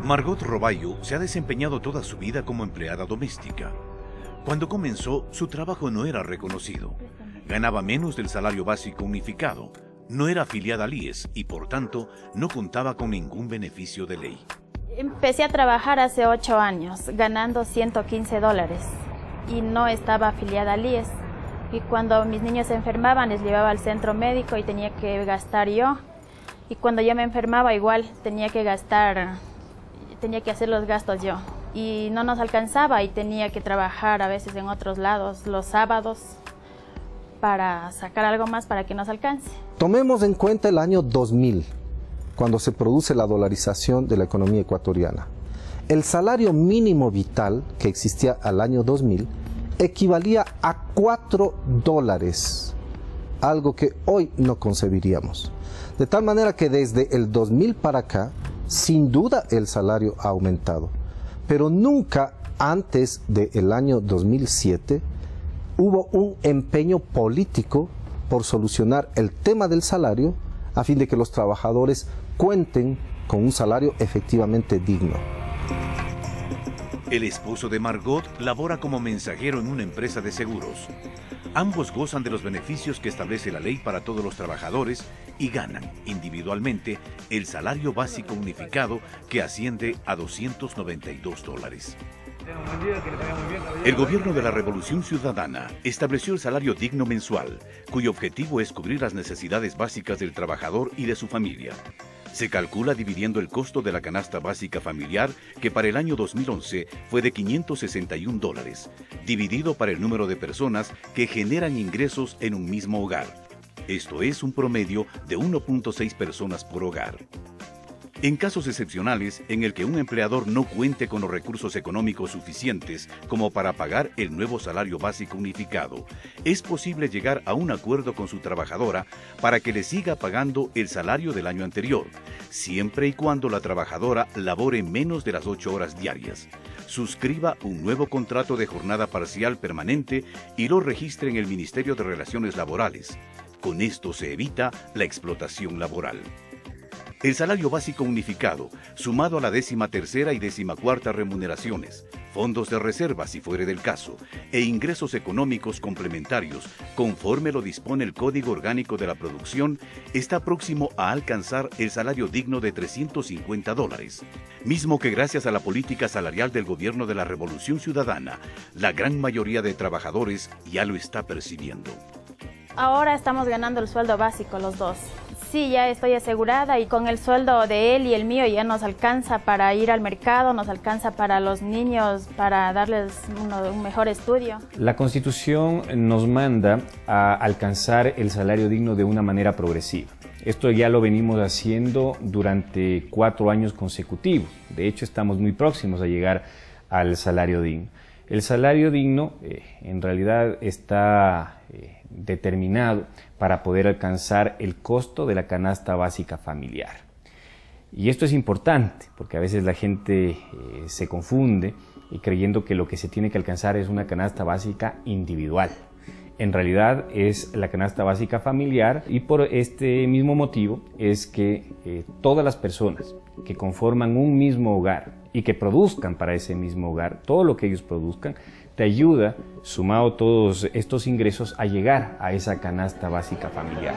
Margot Robayo se ha desempeñado toda su vida como empleada doméstica. Cuando comenzó, su trabajo no era reconocido. Ganaba menos del salario básico unificado. No era afiliada al IES y, por tanto, no contaba con ningún beneficio de ley. Empecé a trabajar hace 8 años, ganando $115 y no estaba afiliada al IES. Y cuando mis niños se enfermaban, les llevaba al centro médico y tenía que gastar yo. Y cuando yo me enfermaba, igual tenía que hacer los gastos yo. Y no nos alcanzaba y tenía que trabajar a veces en otros lados, los sábados, para sacar algo más para que nos alcance. Tomemos en cuenta el año 2000, cuando se produce la dolarización de la economía ecuatoriana. El salario mínimo vital que existía al año 2000 equivalía a $4, algo que hoy no concebiríamos. De tal manera que desde el 2000 para acá, sin duda el salario ha aumentado, pero nunca antes del año 2007 hubo un empeño político por solucionar el tema del salario a fin de que los trabajadores cuenten con un salario efectivamente digno. El esposo de Margot labora como mensajero en una empresa de seguros. Ambos gozan de los beneficios que establece la ley para todos los trabajadores y ganan individualmente el salario básico unificado que asciende a $292. El gobierno de la Revolución Ciudadana estableció el salario digno mensual, cuyo objetivo es cubrir las necesidades básicas del trabajador y de su familia. Se calcula dividiendo el costo de la canasta básica familiar, que para el año 2011 fue de $561, dividido para el número de personas que generan ingresos en un mismo hogar. Esto es un promedio de 1.6 personas por hogar. En casos excepcionales en el que un empleador no cuente con los recursos económicos suficientes como para pagar el nuevo salario básico unificado, es posible llegar a un acuerdo con su trabajadora para que le siga pagando el salario del año anterior, siempre y cuando la trabajadora labore menos de las 8 horas diarias, suscriba un nuevo contrato de jornada parcial permanente y lo registre en el Ministerio de Relaciones Laborales. Con esto se evita la explotación laboral. El salario básico unificado, sumado a la 13ª y 14ª remuneraciones, fondos de reserva si fuere del caso, e ingresos económicos complementarios, conforme lo dispone el Código Orgánico de la Producción, está próximo a alcanzar el salario digno de $350, mismo que gracias a la política salarial del gobierno de la Revolución Ciudadana, la gran mayoría de trabajadores ya lo está percibiendo. Ahora estamos ganando el sueldo básico los dos. Sí, ya estoy asegurada y con el sueldo de él y el mío ya nos alcanza para ir al mercado, nos alcanza para los niños, para darles un mejor estudio. La Constitución nos manda a alcanzar el salario digno de una manera progresiva. Esto ya lo venimos haciendo durante 4 años consecutivos. De hecho, estamos muy próximos a llegar al salario digno. El salario digno en realidad está determinado para poder alcanzar el costo de la canasta básica familiar. Y esto es importante porque a veces la gente se confunde y creyendo que lo que se tiene que alcanzar es una canasta básica individual. En realidad es la canasta básica familiar y por este mismo motivo es que todas las personas que conforman un mismo hogar y que produzcan para ese mismo hogar, todo lo que ellos produzcan, te ayuda, sumado todos estos ingresos, a llegar a esa canasta básica familiar.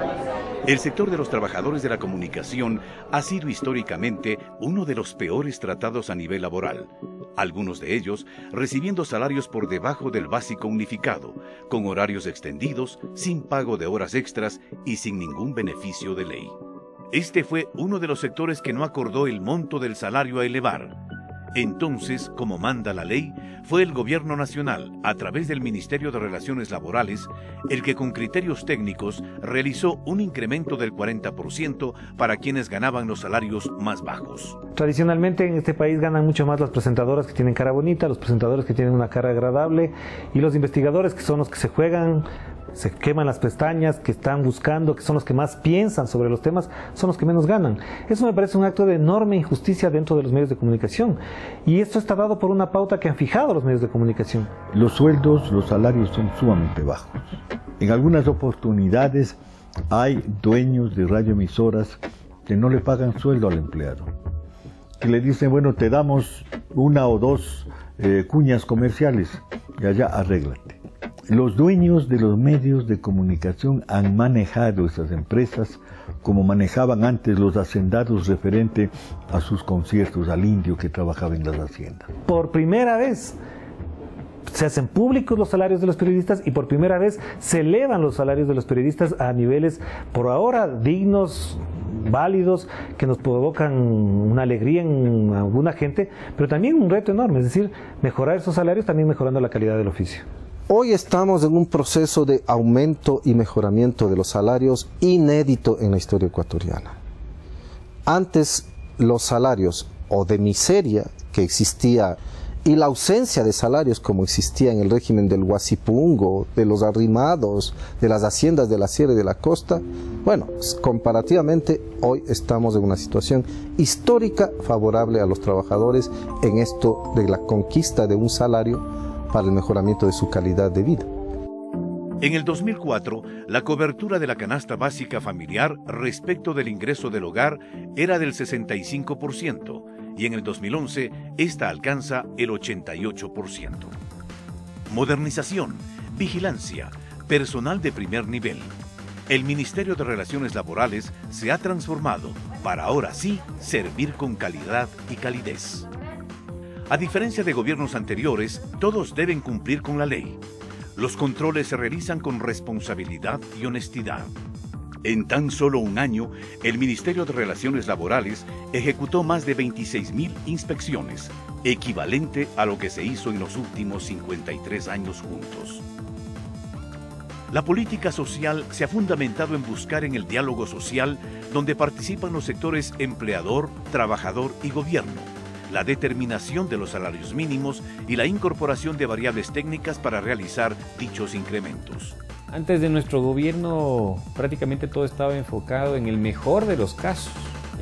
El sector de los trabajadores de la comunicación ha sido históricamente uno de los peores tratados a nivel laboral. Algunos de ellos recibiendo salarios por debajo del básico unificado, con horarios extendidos, sin pago de horas extras y sin ningún beneficio de ley. Este fue uno de los sectores que no acordó el monto del salario a elevar. Entonces, como manda la ley, fue el Gobierno Nacional, a través del Ministerio de Relaciones Laborales, el que con criterios técnicos realizó un incremento del 40% para quienes ganaban los salarios más bajos. Tradicionalmente en este país ganan mucho más las presentadoras que tienen cara bonita, los presentadores que tienen una cara agradable y los investigadores que son los que se juegan, se queman las pestañas, que están buscando, que son los que más piensan sobre los temas, son los que menos ganan. Eso me parece un acto de enorme injusticia dentro de los medios de comunicación. Y esto está dado por una pauta que han fijado los medios de comunicación. Los sueldos, los salarios son sumamente bajos. En algunas oportunidades hay dueños de radioemisoras que no le pagan sueldo al empleado. que le dicen, bueno, te damos una o dos cuñas comerciales y allá arréglate. Los dueños de los medios de comunicación han manejado esas empresas como manejaban antes los hacendados referente a sus conciertos, al indio que trabajaba en las haciendas. Por primera vez se hacen públicos los salarios de los periodistas y por primera vez se elevan los salarios de los periodistas a niveles por ahora dignos, válidos, que nos provocan una alegría en alguna gente, pero también un reto enorme, es decir, mejorar esos salarios también mejorando la calidad del oficio. Hoy estamos en un proceso de aumento y mejoramiento de los salarios inédito en la historia ecuatoriana. Antes los salarios o de miseria que existía y la ausencia de salarios como existía en el régimen del Huasipungo, de los arrimados, de las haciendas de la sierra y de la costa, bueno, comparativamente hoy estamos en una situación histórica favorable a los trabajadores en esto de la conquista de un salario para el mejoramiento de su calidad de vida. En el 2004, la cobertura de la canasta básica familiar respecto del ingreso del hogar era del 65% y en el 2011 esta alcanza el 88%. Modernización, vigilancia, personal de primer nivel. El Ministerio de Relaciones Laborales se ha transformado para ahora sí servir con calidad y calidez. A diferencia de gobiernos anteriores, todos deben cumplir con la ley. Los controles se realizan con responsabilidad y honestidad. En tan solo un año, el Ministerio de Relaciones Laborales ejecutó más de 26.000 inspecciones, equivalente a lo que se hizo en los últimos 53 años juntos. La política social se ha fundamentado en buscar en el diálogo social donde participan los sectores empleador, trabajador y gobierno, la determinación de los salarios mínimos y la incorporación de variables técnicas para realizar dichos incrementos. Antes de nuestro gobierno prácticamente todo estaba enfocado en el mejor de los casos,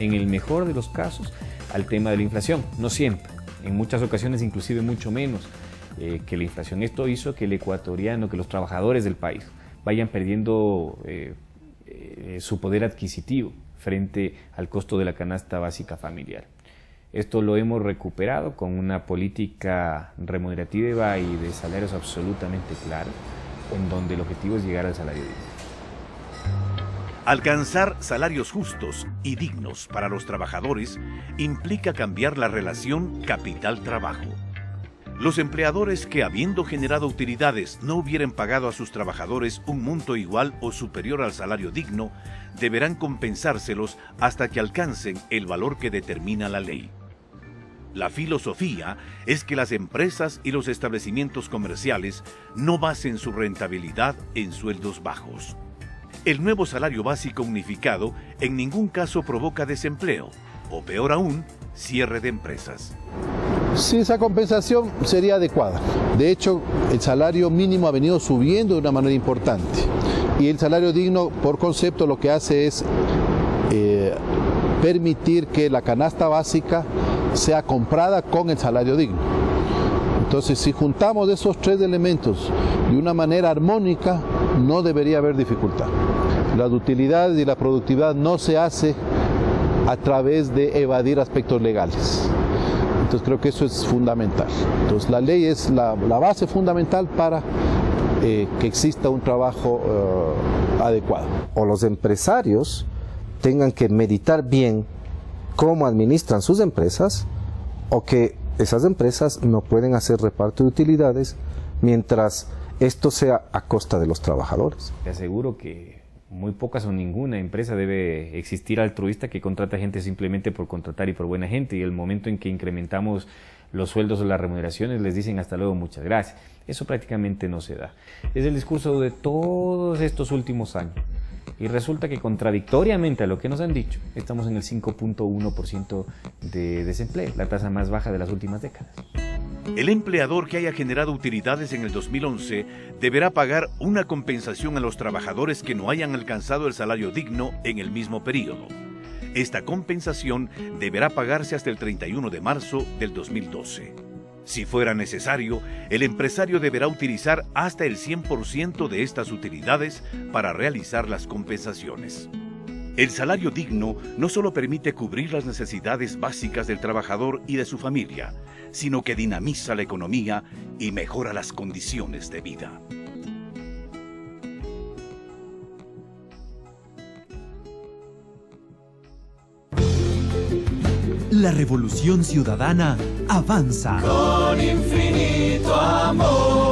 al tema de la inflación, no siempre, en muchas ocasiones inclusive mucho menos que la inflación. Esto hizo que el ecuatoriano, que los trabajadores del país vayan perdiendo su poder adquisitivo frente al costo de la canasta básica familiar. Esto lo hemos recuperado con una política remunerativa y de salarios absolutamente clara, en donde el objetivo es llegar al salario digno. Alcanzar salarios justos y dignos para los trabajadores implica cambiar la relación capital-trabajo. Los empleadores que, habiendo generado utilidades, no hubieran pagado a sus trabajadores un monto igual o superior al salario digno, deberán compensárselos hasta que alcancen el valor que determina la ley. La filosofía es que las empresas y los establecimientos comerciales no basen su rentabilidad en sueldos bajos. El nuevo salario básico unificado en ningún caso provoca desempleo, o peor aún, cierre de empresas. Sí, esa compensación sería adecuada. De hecho, el salario mínimo ha venido subiendo de una manera importante. Y el salario digno, por concepto, lo que hace es permitir que la canasta básica sea comprada con el salario digno. Entonces, si juntamos esos tres elementos de una manera armónica, no debería haber dificultad. Las utilidades y la productividad no se hace a través de evadir aspectos legales. Entonces, creo que eso es fundamental. Entonces, la ley es la base fundamental para que exista un trabajo adecuado. O los empresarios tengan que meditar bien cómo administran sus empresas, o que esas empresas no pueden hacer reparto de utilidades mientras esto sea a costa de los trabajadores. Te aseguro que muy pocas o ninguna empresa debe existir altruista que contrata gente simplemente por contratar y por buena gente, y el momento en que incrementamos los sueldos o las remuneraciones les dicen hasta luego, muchas gracias. Eso prácticamente no se da. Es el discurso de todos estos últimos años. Y resulta que, contradictoriamente a lo que nos han dicho, estamos en el 5.1% de desempleo, la tasa más baja de las últimas décadas. El empleador que haya generado utilidades en el 2011 deberá pagar una compensación a los trabajadores que no hayan alcanzado el salario digno en el mismo periodo. Esta compensación deberá pagarse hasta el 31 de marzo del 2012. Si fuera necesario, el empresario deberá utilizar hasta el 100% de estas utilidades para realizar las compensaciones. El salario digno no solo permite cubrir las necesidades básicas del trabajador y de su familia, sino que dinamiza la economía y mejora las condiciones de vida. La revolución ciudadana avanza. Con infinito amor.